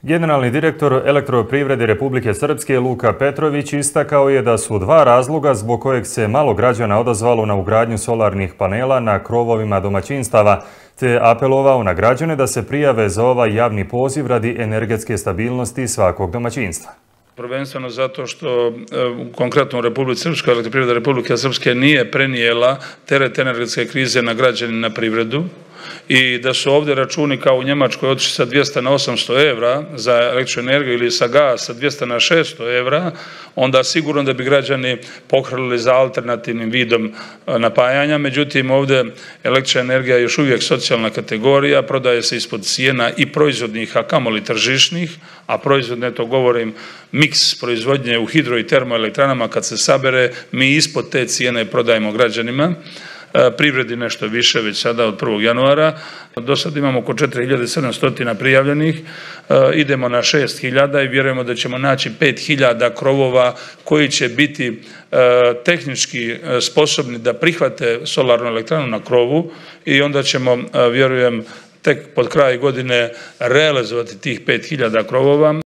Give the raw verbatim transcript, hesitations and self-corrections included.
Generalni direktor Elektroprivrede Republike Srpske Luka Petrović istakao je da su dva razloga zbog kojeg se malo građana odazvalo na ugradnju solarnih panela na krovovima domaćinstava, te apelovao na građane da se prijave za ovaj javni poziv radi energetske stabilnosti svakog domaćinstva. Prvenstveno zato što konkretno u Republici Srpskoj Elektroprivreda Republike Srpske nije prenijela teret energetske krize na građane, na privredu, i da su ovdje računi kao u Njemačkoj otišli sa dvjesto na osamsto evra za električnu energiju ili sa gas sa dvjesto na šesto evra, onda sigurno da bi građani pohrlili za alternativnim vidom napajanja. Međutim, ovdje električna energija je još uvijek socijalna kategorija, prodaje se ispod cijena i proizvodnih, a kamoli tržišnih, a proizvodne, to govorim, miks proizvodnje u hidro i termoelektranama kad se sabere, mi ispod te cijene prodajemo građanima. Privredi nešto više već sada od prvog januara. Do sada imamo oko četiri hiljade sedamsto prijavljenih, idemo na šest hiljada i vjerujemo da ćemo naći pet hiljada krovova koji će biti tehnički sposobni da prihvate solarnu elektranu na krovu i onda ćemo, vjerujem, tek pod kraj godine realizovati tih pet hiljada krovova.